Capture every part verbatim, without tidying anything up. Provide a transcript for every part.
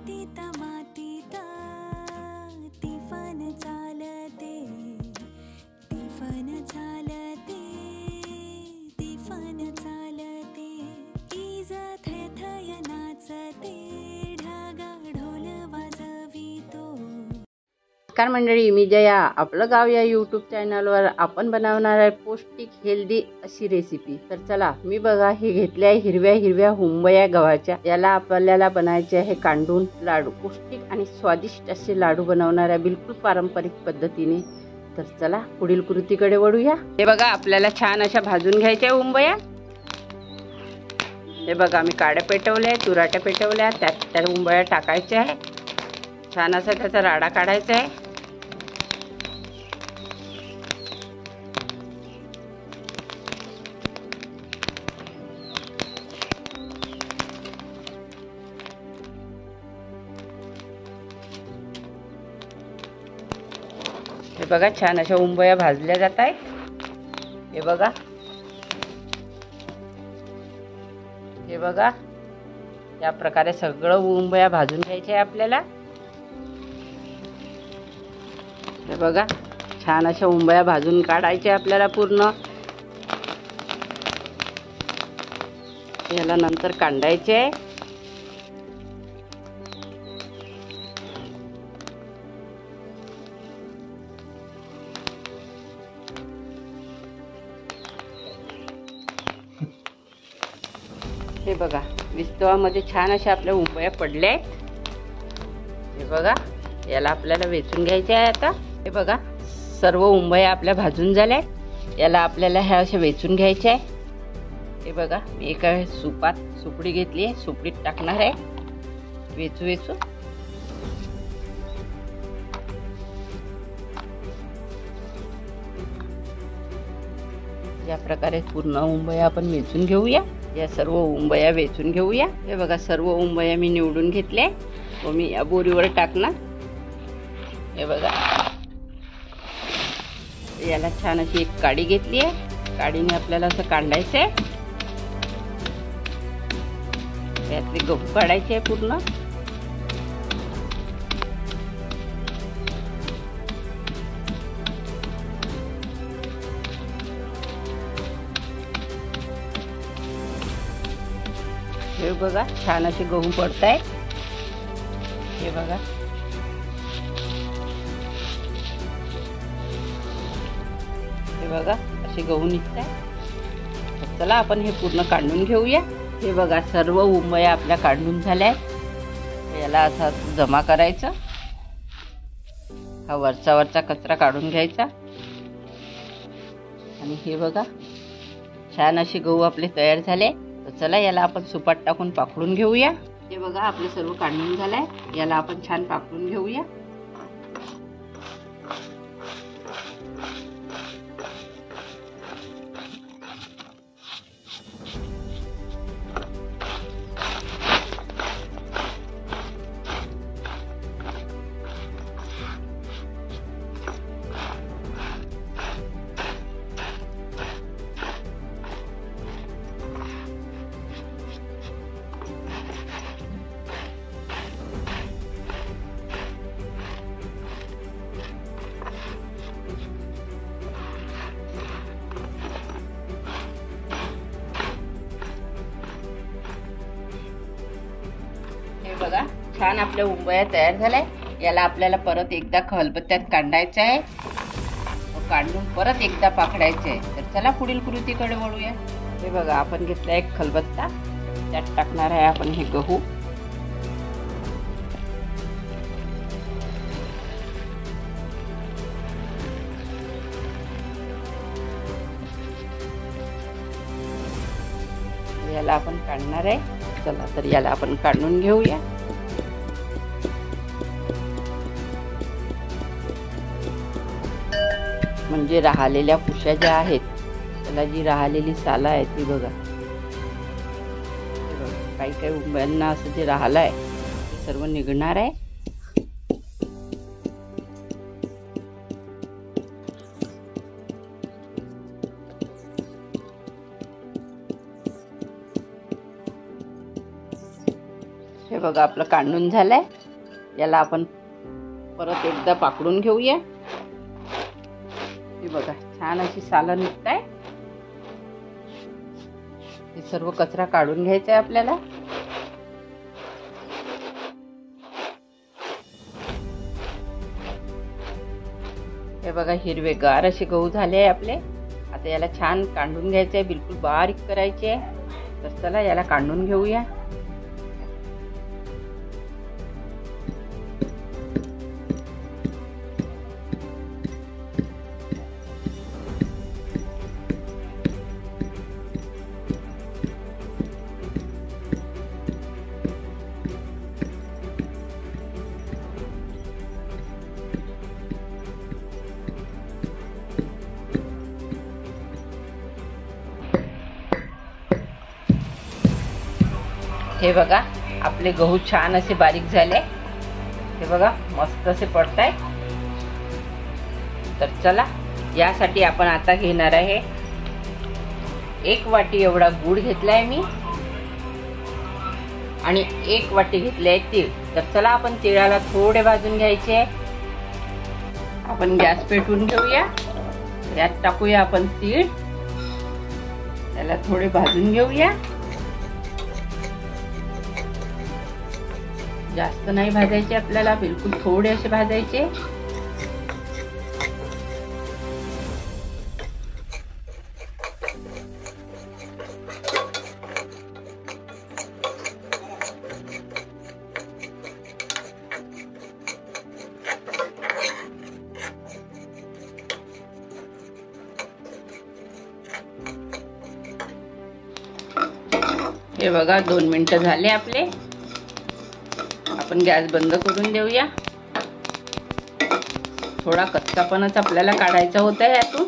मातीत मातीत तिफन चालते, तिफन चालते, तिफन चालते, ईज थैथय नाचते, ढगा ढोल वाजवितो। नमस्कार मंडळी, मी जया. आपलं गाव या यूट्यूब चॅनलवर आपण बनवणार आहे पौष्टिक हेल्दी अशी रेसिपी. तर चला, मी बघा हे घेतले आहे हिरव्या हिरव्या हुंबया गव्हाच्या. याला आपल्याला बनायचे आहे कांडून लाडू. पौष्टिक आणि स्वादिष्ट असे लाडू बनवणार आहे बिलकुल पारंपरिक पद्धतीने. तर चला पुढील कृतीकडे वळूया. हे बघा आपल्याला छान अशा भाजून घ्यायच्या हुंबया. हे बघा मी काड्या पेटवल्या, तुराट्या पेटवल्या, त्यात त्या हुंबया टाकायच्या आहे. छान असा त्याचा राडा काढायचा आहे. हे बघा छान अशा उंबया भाजल्या जात आहेत. हे बघा हे बघा या प्रकारे सगळं उंबया भाजून घ्यायचे आहे आपल्याला. हे बघा छान अशा उंबया भाजून काढायच्या आपल्याला पूर्ण. याला नंतर कांडायचे आहे. हे बघा विस्तवामध्ये छान अशा आपल्या उंबया पडल्या आहेत. हे बघा याला आपल्याला वेचून घ्यायचे आहे आता. हे बघा सर्व उंबया आपल्या भाजून झाल्या. याला आपल्याला ह्या अशा वेचून घ्यायच्या आहे. हे बघा मी एका सुपात सुपडी घेतली आहे, सुपडीत टाकणार आहे वेचू वेचू. या प्रकारे पूर्ण उंबया आपण वेचून घेऊया. या सर्व उंबया वेचून घेऊया. हे बघा सर्व उंबया मी निवडून घेतल्या व मी या बोरीवर टाकणार. हे बघा याला छान अशी एक काडी घेतली आहे. काडीने आपल्याला असं काढायचं आहे. यातले गहू काढायचे आहे पूर्ण. हे बघा छान असे गहू पडतायत. हे बघा हे बघा असे गहू निघतायत. चला आपण हे पूर्ण काढून घेऊया. हे बघा सर्व उंबया आपल्या काढून झाल्या. याला असा जमा करायचं. हा वरचा वरचा कचरा काढून घ्यायचा. आणि हे बघा छान असे गहू आपले तयार झाले. तर चला याला आपण सुपात टाकून पाकडून घेऊया. हे बघा आपले सर्व काढून झालंय. याला आपण छान पाकडून घेऊया. बघा छान आपल्या उंबया तयार झाल्या. याला आपल्याला परत एकदा खलबत्त्यात काढायचं आहे. काढून परत एकदा पाखडायचं आहे. तर चला पुढील कृतीकडे वळूया. हे बघा आपण घेतला एक खलबत्ता, त्यात टाकणार आहे आपण हे गहू. याला आपण काढणार आहे. चला तर याला आपण काढून घेऊया. म्हणजे राहिलेल्या पुष्या ज्या आहेत त्याला जी राहिलेली साला आहे ती बघा. काही काही उंबयांना असं जे राहिलं आहे ते सर्व निघणार आहे. बघा आपलं काढून झालंय. याला आपण परत एकदा पाकडून घेऊया. हे बघा छान अशी सालं निघताय. हे सर्व कचरा काढून घ्यायचा आहे आपल्याला. हे बघा हिरवेगार असे गहू झाले आहे आपले. आता याला छान काढून घ्यायचे आहे, बिलकुल बारीक करायचे आहे. तर चला याला काढून घेऊया. हे बघा आपले गहू छान असे बारीक झाले. हे बघा मस्त असे पडताय. तर चला यासाठी आपण आता घेणार आहे एक वाटी एवढा गूळ घेतलाय मी आणि एक वाटी घेतले आहे तीळ. तर चला आपण तिळाला थोडे भाजून घ्यायचे. आपण गॅस पेटवून घेऊया. यात टाकूया आपण तीळ. त्याला थोडे भाजून घेऊया. जास्त नाही भाजायचे आपल्याला, बिलकुल थोडे असे भाजायचे. हे बघा दोन मिनिटं झाले आपले. आपण गॅस बंद करून देऊया. थोडा कच्चापणाच आपल्याला काढायचा होता यातून.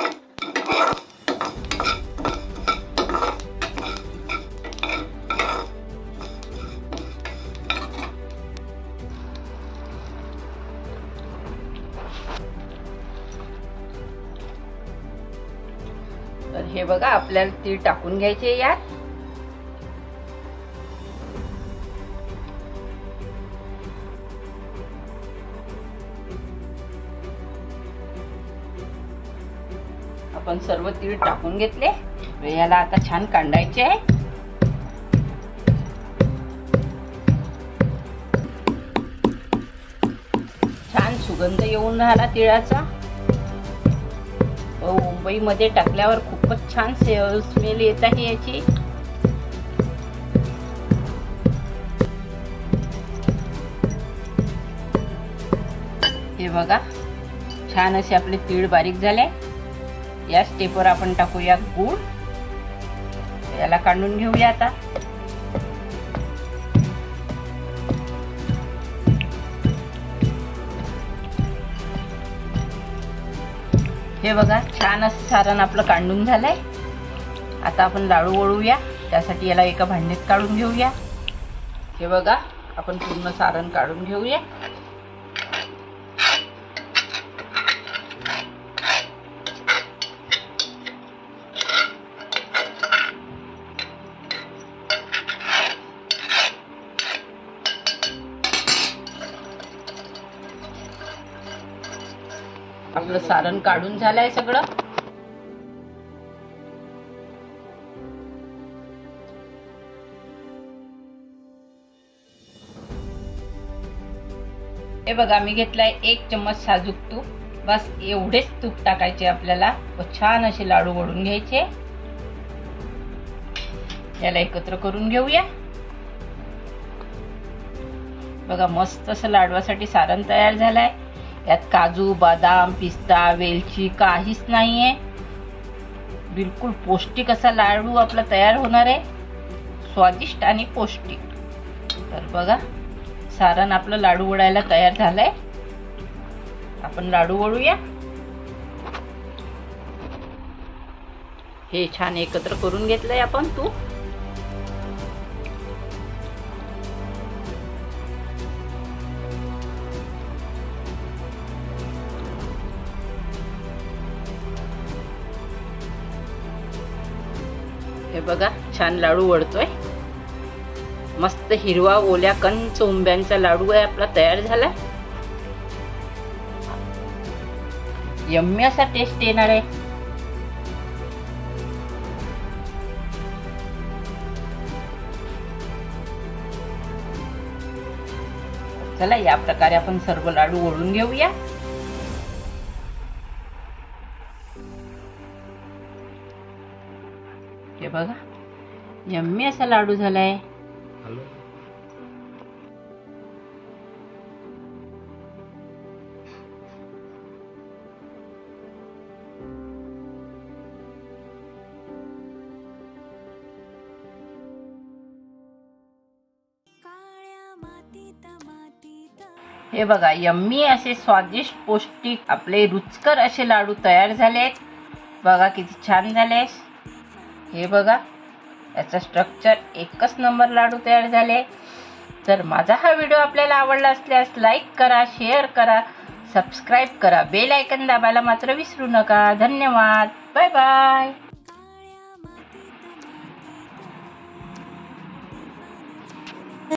तर हे बघा आपल्याला तीळ टाकून घ्यायचे यात. आपण सर्व तीळ टाकून घेतले. याला आता छान काढायचे आहे. छान सुगंध येऊन राहिला तिळाचा. मुंबईमध्ये टाकल्यावर खूपच छान स्मेल येत आहे याची. हे बघा छान असे आपले तीळ बारीक झाले. या स्टेपवर आपण टाकूया गूळ. याला काढून घेऊया आता. हे बघा छान असं सारण आपलं काढून झालंय. आता आपण लाडू वळूया. त्यासाठी याला एका भांड्यात काढून घेऊया. हे बघा आपण पूर्ण सारण काढून घेऊया. आपलं सारण काढून झालंय सगळं. हे बघा मी घेतलाय एक चम्मच साजूक तूप. बस एवढेच तूप टाकायचे आपल्याला व छान असे लाडू वळून घ्यायचे. याला एकत्र करून घेऊया. बघा मस्त असं लाडवासाठी सारण तयार झालंय. यात काजू, बदाम, पिस्ता, वेलची काहीच नाहीये. बिलकुल पौष्टिक असा लाडू आपला तयार होणार आहे. स्वादिष्ट आणि पौष्टिक. तर बघा सारण आपलं लाडू वळायला तयार झालंय. आपण लाडू वळूया. हे छान एकत्र करून घेतलंय आपण तूप. हे बघा छान लाडू वळतोय. मस्त हिरवा ओल्या कंच उंब्यांचा लाडू आहे आपला तयार झाला. यम्मी असा टेस्ट येणार आहे. चला या प्रकारे आपण सर्व लाडू ओढून घेऊया. हे बघा यम्मी असा लाडू झालाय. हे बघा यम्मी असे स्वादिष्ट पौष्टिक आपले रुचकर असे लाडू तयार झालेत. बघा किती छान झाले. हे बघा याचा स्ट्रक्चर एकच नंबर लाडू तयार झाले. तर माझा हा व्हिडिओ आपल्याला आवडला असल्यास लाईक करा, शेअर करा, सबस्क्राईब करा, बेल आयकॉन दाबायला मात्र विसरू नका. धन्यवाद. Bye bye.